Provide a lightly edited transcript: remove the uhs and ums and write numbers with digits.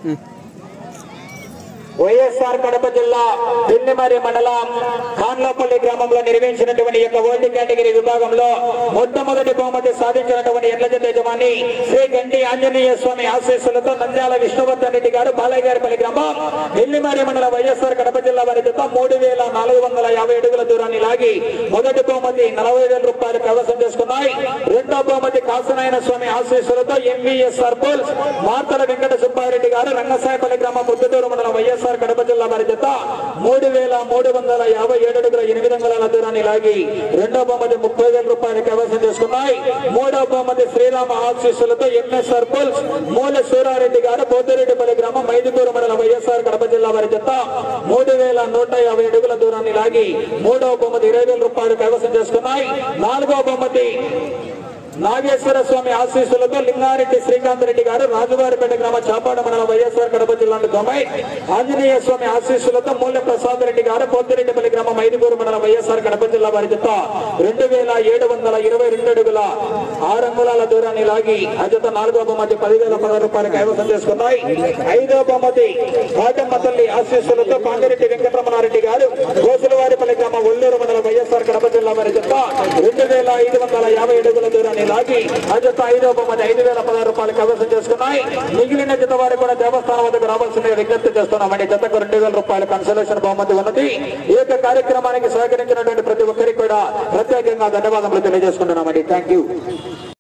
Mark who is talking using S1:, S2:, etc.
S1: వైఎస్ఆర్ కడప జిల్లా దిల్లిమరి మండలం ఖాన్లపల్లి గ్రామంలో నిర్వహించినటువంటి యొక్క ఓల్డ్ కేటగిరీ విభాగంలో మొట్టమొదటి బహుమతి సాధించినటువంటి ఎడ్ల జత యజమాని శ్రీ గండి ఆంజనేయ స్వామి ఆశీస్సులతో నంద్యాల విష్ణువర్ధన్ రెడ్డి గారు బాలయ్యగారిపల్లి గ్రామం దిల్లిమరి మండల వైఎస్ఆర్ కడప జిల్లా వారి జత 3450 అడుగుల దూరాన్ని లాగి మొదటి బహుమతి 40,000 రూపాయలు కైవసం చేసుకున్నాయి. రెండో బహుమతి కాసునాయన స్వామి ఆశీస్సులతో ఎంవీఎస్ సర్పల్స్ మార్తల వెంకట సుబ్బారెడ్డి గారు రంగసాయపల్లి గ్రామం ముద్దటూరు మండలం వైఎస్ఆర్ కడప జిల్లా వారి జత 3,357 అడుగుల 8 అంగుళాల దూరాన్ని లాగి రెండో బహుమతి 30,000 రూపాయలు కైవసం చేసుకున్నాయి. మూడో బహుమతి శ్రీరామ ఆశీస్సులతో ఎంఎస్ సర్పల్స్ మూల సూరారెడ్డి గారు పోతిరెడ్డిపల్లి గ్రామం మైదుకూరు మండలం వైఎస్ఆర్ కడప జిల్లా వారి జత 3,150 అడుగుల దూరాన్ని లాగి మూడో బహుమతి 20,000 రూపాయలు కైవసం చేసుకున్నాయి. నాలుగో బహుమతి నాగేశ్వర స్వామి ఆశీస్సులతో లింగారెడ్డి శ్రీకాంత్ రెడ్డి గారు రాజువారిపేట గ్రామ చాపాడ మండలం వైఎస్ఆర్ కడప జిల్లా ఆంజనేయ స్వామి ఆశీస్సులతో మూల ప్రసాద్ రెడ్డి గారు పోతిరెడ్డిపల్లి గ్రామం ఐదుగురు మండలం వైఎస్ఆర్ కడప జిల్లా వారి జత 2,722 అడుగుల 6 అంగుళాల దూరాన్ని లాగి అజత నాలుగో బహుమతి 10,010 రూపాయలు కైవసం చేసుకున్నాయి. ఐదో బహుమతి కాటమ్మ తల్లి ఆశీస్సులతో పాంగిరెడ్డి వెంకటరమణారెడ్డి గారు గోసులవారిపల్లి గ్రామం ఒల్లూరు మండలం వైఎస్ఆర్ కడప జిల్లా వారి జత 2,550 అడుగుల దూరాన్ని లాగి అజత ఐదో బహుమతి 5,016 రూపాయలు కైవసం చేసుకున్నాయి. మిగిలిన జత వారు కూడా దేవస్థానం వద్దకు రావాల్సిన విజ్ఞప్తి చేస్తున్నామండి. జతకు 2,000 రూపాయల కన్సలేషన్ బహుమతి ఉన్నది. ఈ యొక్క కార్యక్రమానికి సహకరించినటువంటి ప్రతి ఒక్కరికి కూడా ప్రత్యేకంగా ధన్యవాదములు తెలియజేసుకుంటున్నామండి. Thank you.